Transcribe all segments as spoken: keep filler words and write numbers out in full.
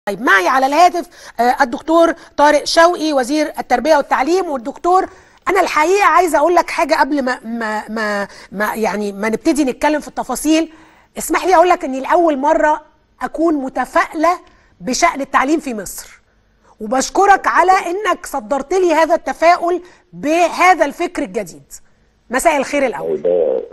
طيب معي على الهاتف الدكتور طارق شوقي وزير التربية والتعليم. والدكتور أنا الحقيقة عايزة أقول لك حاجة قبل ما ما ما, ما يعني ما نبتدي نتكلم في التفاصيل. اسمح لي أقول لك إني لأول مرة أكون متفائلة بشأن التعليم في مصر، وبشكرك على إنك صدرت لي هذا التفاؤل بهذا الفكر الجديد. مساء الخير الأول.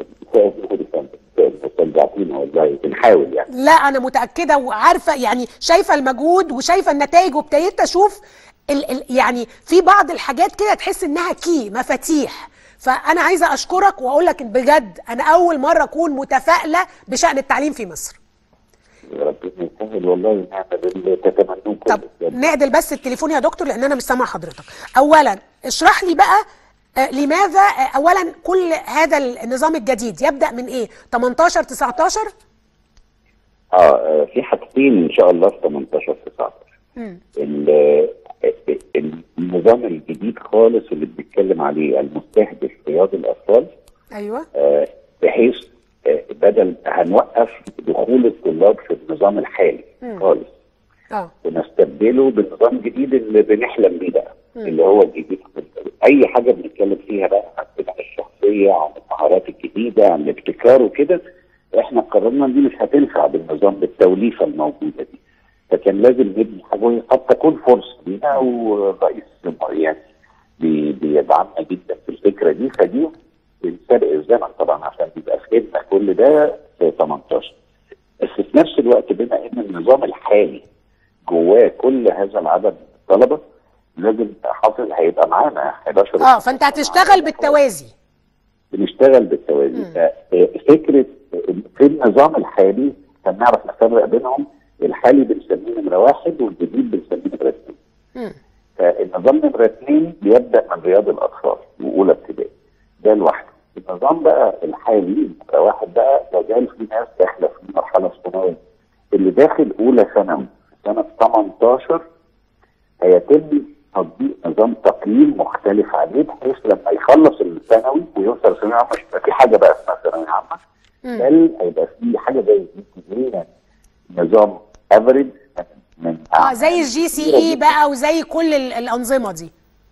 بنحاول يعني. لا أنا متأكدة وعارفة، يعني شايفة المجهود وشايفة النتائج، وابتديت أشوف ال ال يعني في بعض الحاجات كده تحس إنها كي مفاتيح. فأنا عايزة أشكرك وأقول لك بجد أنا أول مرة أكون متفائلة بشأن التعليم في مصر. ربنا يسهل والله، نعمل اللي تتمنوه. طب نعدل بس التليفون يا دكتور لأن أنا مش سامع حضرتك. أولا اشرح لي بقى آه لماذا آه أولا كل هذا النظام الجديد يبدأ من إيه؟ تمنتاشر تسعتاشر؟ اه في حاجتين ان شاء الله في تمنتاشر تسعتاشر. النظام الجديد خالص اللي بنتكلم عليه المستهدف رياض الاطفال. ايوه. آه بحيث آه بدل هنوقف دخول الطلاب في النظام الحالي مم. خالص. اه ونستبدله بالنظام الجديد اللي بنحلم بيه بقى، اللي هو الجديد. اي حاجه بنتكلم فيها بقى عن البناء الشخصيه، عن المهارات الجديده، عن الابتكار وكده، احنا قررنا دي مش هتنفع بالنظام بالتوليفه الموجوده دي، فكان لازم نبني حاجه قد تكون فرصه لينا، والرئيس يعني بيدعمنا جدا في الفكره دي، فدي بنسابق الزمن طبعا عشان يبقى فهمنا كل ده في تمنتاشر. بس في نفس الوقت بما ان النظام الحالي جواه كل هذا العدد من الطلبه، لازم حاصل هيبقى معانا حداشر. اه فانت هتشتغل بالتوازي. بنشتغل بالتوازي. فكره في النظام الحالي عشان نعرف نفرق بينهم، الحالي بنسميه نمره واحد والجديد بنسميه نمره اثنين. فالنظام نمره اثنين بيبدا من رياض الاطفال واولى ابتدائي، ده لوحده. النظام بقى الحالي نمره واحد بقى لازال في ناس داخله في المرحله الثانويه، اللي داخل اولى ثانوي سنه تمنتاشر هيتم تطبيق نظام تقييم مختلف عليه، بحيث لما يخلص الثانوي ويوصل ثانويه عامه مش هيبقى في حاجه بقى اسمها ثانويه عامه، بل هيبقى في حاجه زي دي نظام افريج من اه زي الجي سي اي بقى وزي كل الانظمه دي.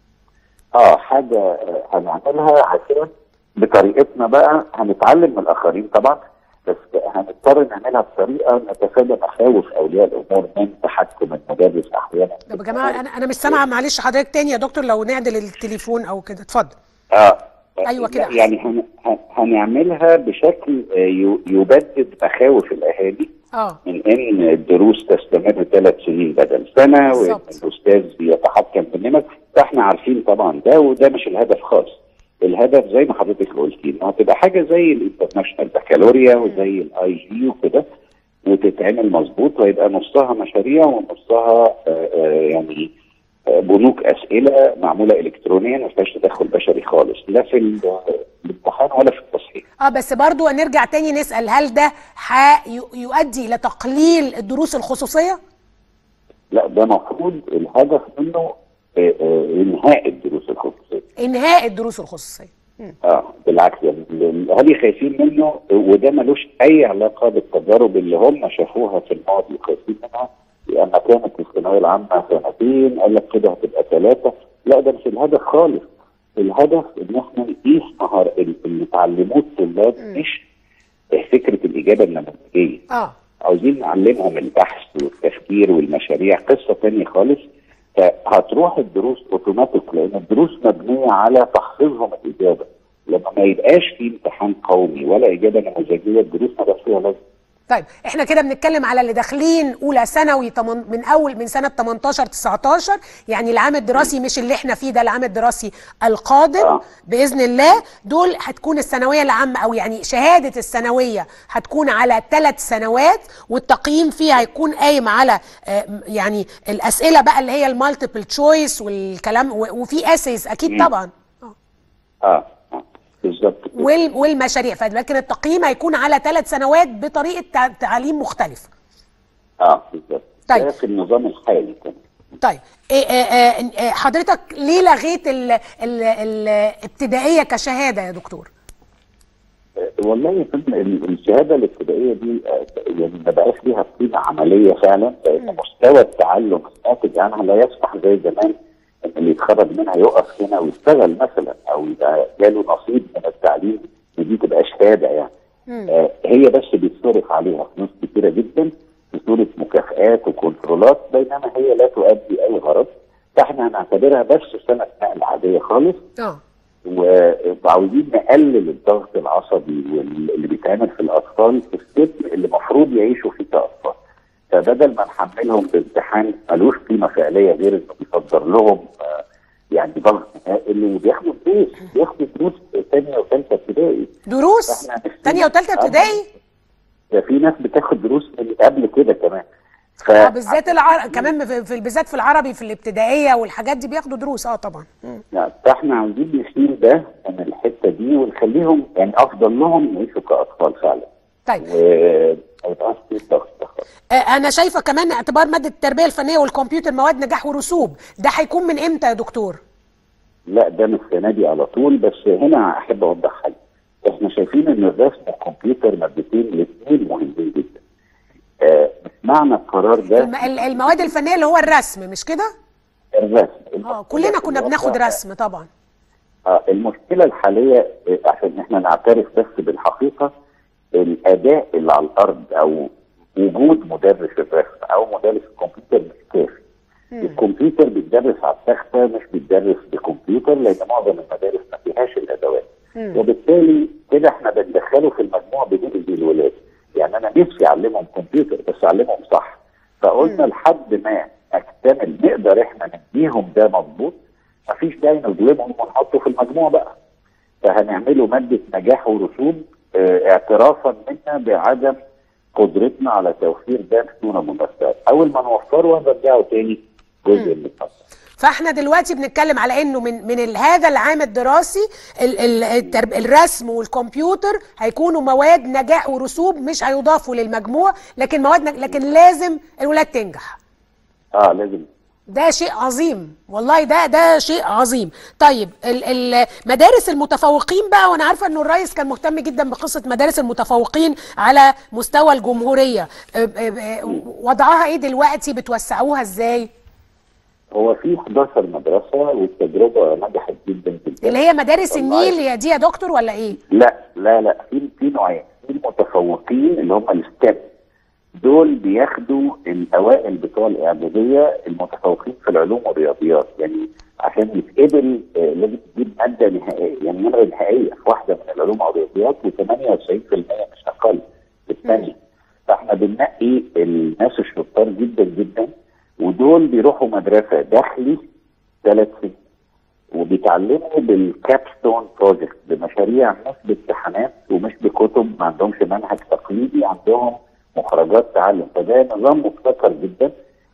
اه حاجه هنعملها عشان بطريقتنا بقى، هنتعلم من الاخرين طبعا، بس هنضطر نعملها بطريقه نتفادى مخاوف اولياء الامور من تحكم المدرس احيانا. طب يا جماعه انا انا مش سامعه، معلش حضرتك تاني يا دكتور لو نعدل التليفون او كده، اتفضل. اه ايوه كده يعني هن... هنعملها بشكل يبدد مخاوف الاهالي اه من ان الدروس تستمر ثلاث سنين بدل سنه، وان الاستاذ يتحكم في النمط. فاحنا عارفين طبعا ده، وده مش الهدف خالص. الهدف زي ما حضرتك قلتي انها تبقى حاجه زي الانترناشونال بكالوريا وزي الاي جي وكده، وتتعمل مظبوط، ويبقى نصها مشاريع ونصها يعني بنوك اسئله معموله الكترونيا ما فيهاش تدخل بشري خالص، لا في الامتحان ولا في التصحيح. اه بس برضو نرجع تاني نسال، هل ده يؤدي الى تقليل الدروس الخصوصيه؟ لا، ده المفروض الهدف منه انهاء الدروس الخصوصيه. انهاء الدروس الخصوصيه. اه بالعكس، يعني الاهالي خايفين منه، وده ملوش اي علاقه بالتجارب اللي هم شافوها في الماضي وخايفين منها، لأن كانت الثانوية العامة سنتين قال لك كده هتبقى ثلاثة. لا، ده مش الهدف خالص. الهدف إن احنا نقيس مهار اللي اتعلموه الطلاب، مش فكرة الإجابة النموذجية. اه عاوزين نعلمهم البحث والتفكير والمشاريع، قصة تانية خالص. فهتروح الدروس اوتوماتيك، لأن الدروس مبنية على تحفيظهم الإجابة. لما ما يبقاش في امتحان قومي ولا إجابة نموذجية، الدروس ما بقاش فيها لازمة. طيب احنا كده بنتكلم على اللي داخلين اولى ثانوي من اول من سنه تمنتاشر تسعتاشر، يعني العام الدراسي مش اللي احنا فيه ده، العام الدراسي القادم باذن الله. دول هتكون الثانويه العامه او يعني شهاده الثانويه هتكون على ثلاث سنوات، والتقييم فيها هيكون قايم على يعني الاسئله بقى اللي هي المالتيبل تشويس والكلام، وفي اسيز اكيد طبعا. اه بالظبط. والمشاريع، لكن التقييم هيكون على ثلاث سنوات بطريقه تعليم مختلفه. اه بالظبط. طيب ده في النظام الحالي كمان. طيب إيه إيه حضرتك ليه لغيت الابتدائيه كشهاده يا دكتور؟ والله يا فندم الشهاده الابتدائيه دي يعني ما بقاش ليها قيمه عمليه فعلا، لان مستوى التعلم الناتج عنها لا يصبح زي زمان ان اللي يتخرج منها يقف هنا ويشتغل مثلا او يبقى جاله نصيب من التعليم، ودي تبقى شهاده يعني. آه هي بس بيتصرف عليها فلوس كتيره جدا في صوره مكافآت وكنترولات، بينما هي لا تؤدي اي غرض. فاحنا هنعتبرها بس سنه نقل عاديه خالص. اه وعاوزين نقلل الضغط العصبي واللي بيتعمل في الاطفال في السن اللي المفروض يعيشوا فيه كاطفال. فبدل ما نحملهم بامتحان ملوش قيمه فعليه غير انه بيصدر لهم آه يعني ضغط هائل، وبياخدوا دروس بياخدوا دروس ثانيه وثالثه ابتدائي. دروس ثانيه وثالثه ابتدائي؟ ده في ناس بتاخد دروس من قبل كده كمان. ف... اه بالذات العر... كمان في بالذات في العربي في الابتدائيه والحاجات دي بياخدوا دروس. اه طبعا. لا فاحنا عاوزين نشيل ده من الحته دي ونخليهم يعني افضل لهم يعيشوا كاطفال فعلا. طيب. و يبقاش في ضغط. آه انا شايفه كمان اعتبار ماده التربيه الفنيه والكمبيوتر مواد نجاح ورسوب، ده هيكون من امتى يا دكتور؟ لا ده من السنه دي على طول، بس هنا احب اوضح حاجه. احنا شايفين ان الرسم والكمبيوتر مادتين الاثنين مهمين جدا. آه معنى القرار ده الم... المواد الفنيه اللي هو الرسم مش كده؟ الرسم اه كلنا كنا بناخد رسم طبعا. اه المشكله الحاليه عشان احنا نعترف بس بالحقيقه، الاداء اللي على الارض او وجود مدرس الرسم او مدرس الكمبيوتر مش كافي. الكمبيوتر بيتدرس على التخته مش بيتدرس بكمبيوتر، لان معظم المدارس ما فيهاش الادوات. مم. وبالتالي كده احنا بندخله في المجموع بدون الولاد. يعني انا نفسي اعلمهم كمبيوتر بس اعلمهم صح. فقلنا مم. لحد ما اكتمل نقدر احنا نديهم ده مظبوط، مفيش داعي نظلمهم ونحطه في المجموع بقى. فهنعمله ماده نجاح ورسوب اه اعترافا منا بعدم قدرتنا على توفير ده بصوره مباشره. اول ما نوفره هنرجعه تاني جزء من الخطه. فاحنا دلوقتي بنتكلم على انه من من هذا العام الدراسي ال ال الرسم والكمبيوتر هيكونوا مواد نجاح ورسوب، مش هيضافوا للمجموع، لكن مواد لكن لازم الولاد تنجح. اه لازم. ده شيء عظيم والله، ده ده شيء عظيم. طيب المدارس المتفوقين بقى، وانا عارفه انه الرئيس كان مهتم جدا بقصه مدارس المتفوقين على مستوى الجمهوريه، وضعها ايه دلوقتي؟ بتوسعوها ازاي؟ هو في حداشر مدرسه والتجربه نجحت جدا جدا. اللي هي مدارس النيل هي دي يا دكتور ولا ايه؟ لا لا لا في في نوعين. في المتفوقين اللي هم الستات، دول بياخدوا الاوائل بتوع الاعداديه المتفوقين في العلوم والرياضيات، يعني عشان يتقبل آه لازم تجيب ماده نهائيه، يعني نمره نهائيه في واحده من العلوم او الرياضيات وثمانية وتسعين بالمية مش اقل في الثانيه. فاحنا بننقي الناس الشطار جدا جدا، ودول بيروحوا مدرسه داخلي ثلاث سنين وبيتعلموا بالكابستون بروجكت بمشاريع مش بامتحانات ومش بكتب، ما عندهمش منهج تقليدي، عندهم مخرجات تعلم. فده نظام مبتكر جدا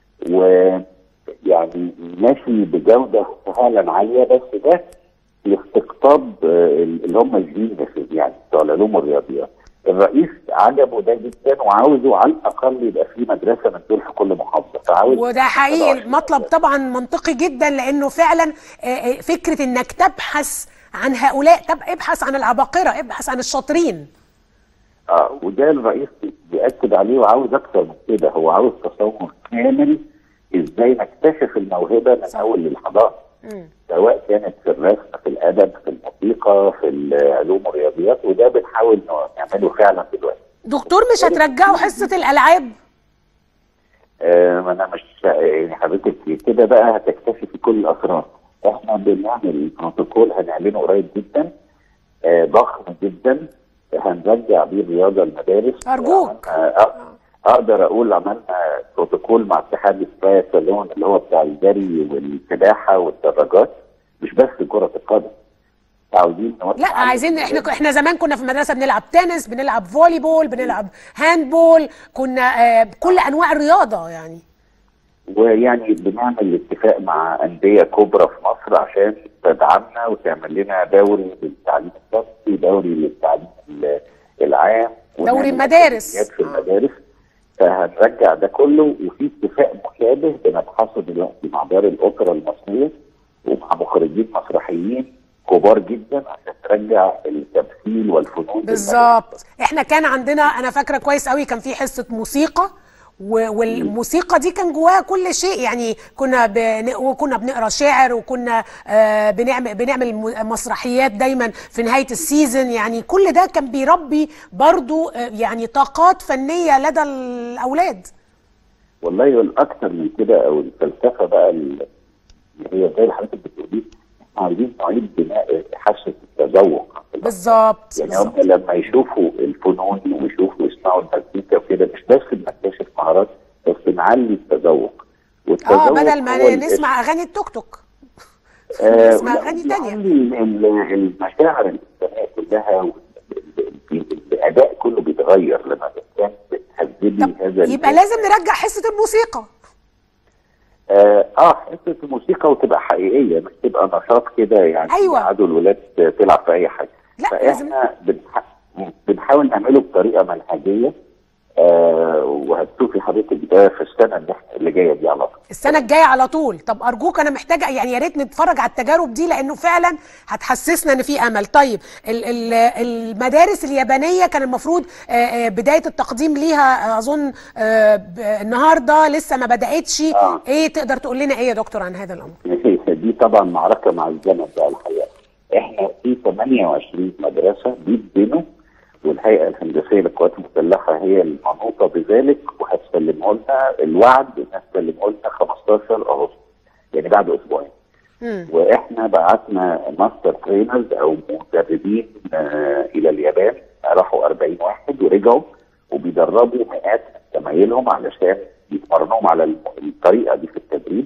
ويعني ماشي بجوده فعلا عاليه، بس ده لاستقطاب اللي هم الجينيوس يعني بتوع العلوم والرياضيات. الرئيس عجبه ده جدا وعاوزه على الاقل يبقى في مدرسه من دول في كل محافظه. فعاوز وده حقيقي مطلب طبعا منطقي جدا، لانه فعلا فكره انك تبحث عن هؤلاء، طب ابحث عن العباقره، ابحث عن الشاطرين. اه وده الرئيس بيأكد عليه وعاوز اكتر من كده، هو عاوز تصور كامل ازاي نكتشف الموهبه من اول للحضاره، سواء كانت في الرسم في الادب في الموسيقى في العلوم والرياضيات، وده بنحاول نعمله فعلا دلوقتي. دكتور مش هترجعوا حصه الالعاب؟ آه ما انا مش يعني حضرتك كده بقى هتكتشفي كل الاسرار. احنا بنعمل بروتوكول هنعلنه قريب جدا آه ضخم جدا هنرجع بيه الرياضه المدارس. ارجوك. اقدر اقول عملنا بروتوكول مع اتحاد الترايثلون اللي هو بتاع الجري والسباحه والدراجات، مش بس كره القدم. عاوزين لا عايزين احنا احنا زمان كنا في المدرسه بنلعب تنس، بنلعب فولي بول، بنلعب هاند بول، كنا آه كل انواع الرياضه يعني. ويعني بنعمل اتفاق مع انديه كبرى في مصر عشان تدعمنا وتعمل لنا دوري للتعليم الشخصي، دوري للتعليم العام، دوري المدارس في المدارس. فهنرجع ده كله، وفي اتفاق مشابه بنبحثه دلوقتي مع دار الاوبرا المصريه ومع مخرجين مسرحيين كبار جدا عشان نرجع نرجع التمثيل والفنون بالظبط. احنا كان عندنا، انا فاكره كويس قوي، كان في حصه موسيقى، والموسيقى دي كان جواها كل شيء، يعني كنا بن... وكنا بنقرا شعر، وكنا آه بنعمل بنعمل مسرحيات دايما في نهايه السيزون، يعني كل ده كان بيربي برضو آه يعني طاقات فنيه لدى الاولاد. والله والاكثر من كده، او الفلسفه بقى اللي هي زي اللي حضرتك بتقولي، احنا عايزين نعيد بناء حاسه التذوق. بالظبط. يعني هم لما يشوفوا الفنون ويشوفوا يسمعوا المزيكا وكده، مش بس بنكتشف مهارات، بس نعلي التذوق. والتذوق اه بدل ما نسمع اغاني التوك توك آه نسمع اغاني ثانيه. المشاعر الانسانيه كلها والاداء كله بيتغير لما الانسان بتهذبي هذا. يبقى لازم نرجع حصه الموسيقى. اه, آه حصه الموسيقى، وتبقى حقيقيه، مش تبقى نشاط كده يعني. ايوه، قعدوا الولاد تلعب في اي حاجه. لا، فاحنا بنح... بنحاول نعمله بطريقه منهجيه. آه وهتشوفي حضرتك ده في السنه اللي, اللي جايه دي على طول. السنه الجايه على طول. طب ارجوك، انا محتاجه يعني، يا ريت نتفرج على التجارب دي، لانه فعلا هتحسسنا ان في امل. طيب ال ال المدارس اليابانيه كان المفروض آه بدايه التقديم ليها، اظن آه النهارده لسه ما بداتش. آه. ايه تقدر تقول لنا ايه يا دكتور عن هذا الامر؟ دي طبعا معركه مع الزمن بقى الحقيقه. احنا في ثمانية وعشرين مدرسه بيتبنوا، والهيئه الهندسيه للقوات المسلحه هي المنوطه بذلك، وهتسلمه لنا الوعد انها تسلمه لنا خمستاشر اغسطس، يعني بعد اسبوعين. واحنا بعتنا ماستر ترينرز او مدربين آه الى اليابان، راحوا أربعين واحد ورجعوا، وبيدربوا مئات من زمايلهم علشان يتمرنوهم على الطريقه دي في التدريب.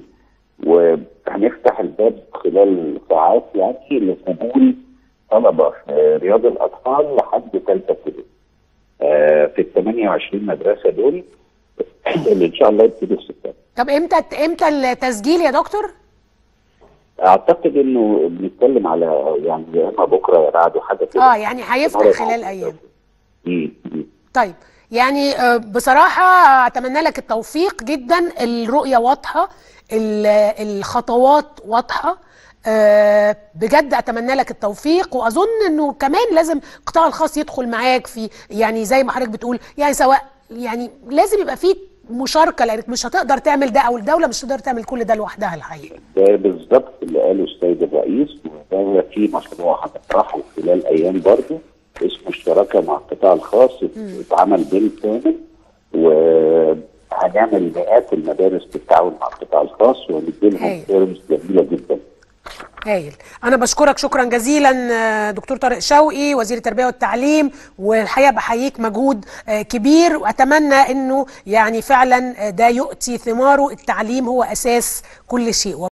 وهنفتح الباب خلال ساعات يعني لقبول طلبه في رياض الاطفال لحد ثالثه ابتدائي آه في ال ثمانية وعشرين مدرسه دول، اللي ان شاء الله يبتدوا في سبتمبر. طب امتى امتى التسجيل يا دكتور؟ اعتقد انه بنتكلم على يعني يا اما بكره يا بعده حاجه كده. اه يعني هيفتح خلال ايام. طيب يعني بصراحه اتمنى لك التوفيق جدا، الرؤيه واضحه، الخطوات واضحه، أه بجد اتمنى لك التوفيق. واظن انه كمان لازم القطاع الخاص يدخل معاك في، يعني زي ما حضرتك بتقول، يعني سواء يعني لازم يبقى في مشاركه، لانك مش هتقدر تعمل ده، او الدوله مش هتقدر تعمل كل ده لوحدها الحقيقه. ده بالظبط اللي قاله السيد الرئيس، وده في مشروع هنطرحه خلال ايام برضه اسمه الشراكه مع القطاع الخاص، اتعمل بالكامل، وهنعمل مئات المدارس بالتعاون مع القطاع الخاص، ونديلهم سيرفيس جميله جدا. هايل. أنا بشكرك شكرا جزيلا دكتور طارق شوقي وزير التربية والتعليم، والحقيقة بحييك مجهود كبير، وأتمنى أنه يعني فعلا ده يؤتي ثماره. التعليم هو أساس كل شيء.